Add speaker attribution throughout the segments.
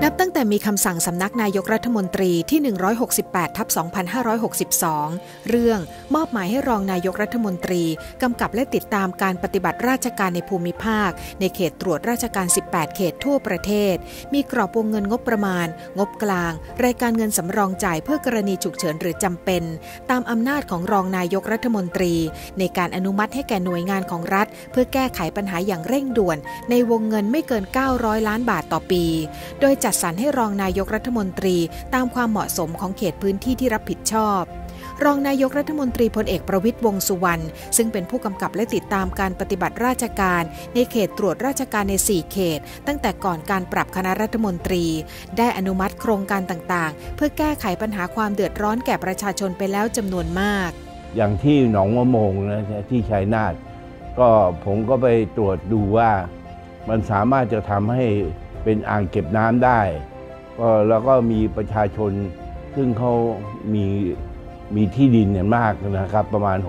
Speaker 1: นับตั้งแต่มีคำสั่งสำนักนายกรัฐมนตรีที่168/2562เรื่องมอบหมายให้รองนายกรัฐมนตรีกำกับและติดตามการปฏิบัติราชการในภูมิภาคในเขตตรวจราชการ18เขตทั่วประเทศมีกรอบวงเงินงบประมาณงบกลางรายการเงินสำรองจ่ายเพื่อกรณีฉุกเฉินหรือจำเป็นตามอำนาจของรองนายกรัฐมนตรีในการอนุมัติให้แก่หน่วยงานของรัฐเพื่อแก้ไขปัญหาอย่างเร่งด่วนในวงเงินไม่เกิน900ล้านบาทต่อปีโดยจัดสรรให้รองนายกรัฐมนตรีตามความเหมาะสมของเขตพื้นที่ที่รับผิดชอบรองนายกรัฐมนตรีพลเอกประวิตรวงษ์สุวรรณซึ่งเป็นผู้กำกับและติดตามการปฏิบัติราชการในเขตตรวจราชการใน4เขตตั้งแต่ก่อนการปรับคณะรัฐมนตรีได้อนุมัติโครงการต่างๆเพื่อแก้ไขปัญหาความเดือดร้อนแก่ประชาชนไปแล้วจำนวนมาก
Speaker 2: อย่างที่หนองมะโมงนะที่ชัยนาทก็ผมก็ไปตรวจดูว่ามันสามารถจะทำให้เป็นอ่างเก็บน้ำได้แล้วก็มีประชาชนซึ่งเขามีที่ดินเนี่ยมากนะครับประมาณ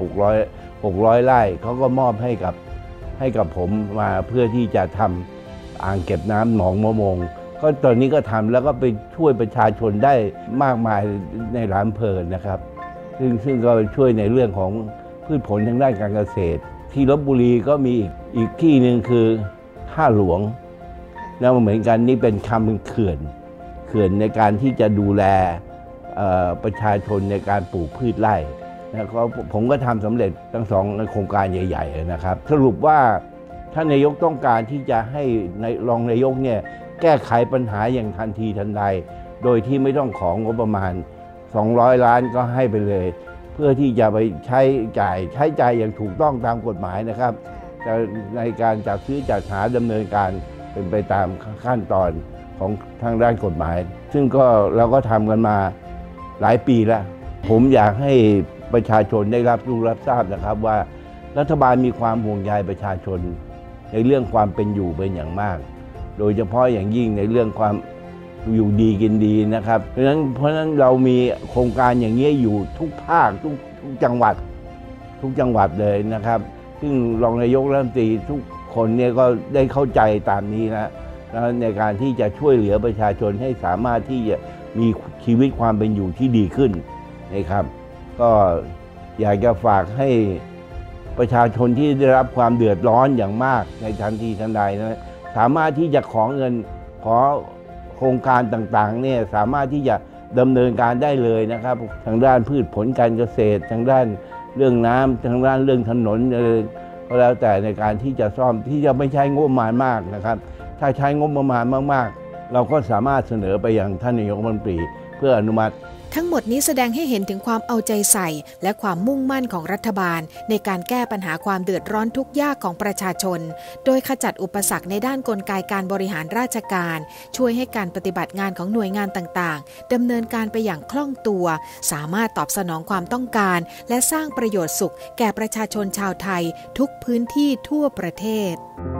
Speaker 2: 600ไร่เขาก็มอบให้กับผมมาเพื่อที่จะทำอ่างเก็บน้ำหนองมะโมงก็ตอนนี้ก็ทำแล้วก็ไปช่วยประชาชนได้มากมายในหลายอำเภอนะครับซึ่งก็ช่วยในเรื่องของพืชผลทางด้านการเกษตรที่ลพบุรีก็มีอีกที่หนึ่งคือท่าหลวงแล้วเหมือนกันนี่เป็นคำเขื่อนในการที่จะดูแลประชาชนในการปลูกพืชไร่นะผมก็ทำสำเร็จทั้ง2โครงการใหญ่ๆนะครับสรุปว่าท่านนายกต้องการที่จะให้รองนายกเนี่ยแก้ไขปัญหาอย่างทันทีทันใดโดยที่ไม่ต้องของงบประมาณ200ล้านก็ให้ไปเลยเพื่อที่จะไปใช้จ่ายอย่างถูกต้องตามกฎหมายนะครับแต่ในการจัดซื้อจัดหาดำเนินการเป็นไปตามขั้นตอนของทางด้านกฎหมายซึ่งเราก็ทำกันมาหลายปีแล้วผมอยากให้ประชาชนได้รับทราบนะครับว่ารัฐบาลมีความห่วงใยประชาชนในเรื่องความเป็นอยู่เป็นอย่างมากโดยเฉพาะอย่างยิ่งในเรื่องความอยู่ดีกินดีนะครับเพราะฉะนั้นเรามีโครงการอย่างนี้อยู่ทุกภาคทุกจังหวัดเลยนะครับซึ่งรองนายกรัฐมนตรีทุกคนเนี่ยก็ได้เข้าใจตามนี้นะในการที่จะช่วยเหลือประชาชนให้สามารถที่จะมีชีวิตความเป็นอยู่ที่ดีขึ้นนะครับก็อยากจะฝากให้ประชาชนที่ได้รับความเดือดร้อนอย่างมากในทันทีทันใดนะสามารถที่จะขอเงินขอโครงการต่างๆเนี่ยสามารถที่จะดำเนินการได้เลยนะครับทางด้านพืชผลการเกษตรทางด้านเรื่องน้ำทางด้านเรื่องถนนก็แล้วแต่ในการที่จะซ่อมที่จะไม่ใช้งบประมาณมากนะครับถ้าใช้งบประมาณมากๆเราก็สามารถเสนอไปยังท่านนายกรัฐมนตรีเพื่ออนุมัติ
Speaker 1: ทั้งหมดนี้แสดงให้เห็นถึงความเอาใจใส่และความมุ่งมั่นของรัฐบาลในการแก้ปัญหาความเดือดร้อนทุกข์ยากของประชาชนโดยขจัดอุปสรรคในด้านกลไกการบริหารราชการช่วยให้การปฏิบัติงานของหน่วยงานต่างๆดำเนินการไปอย่างคล่องตัวสามารถตอบสนองความต้องการและสร้างประโยชน์สุขแก่ประชาชนชาวไทยทุกพื้นที่ทั่วประเทศ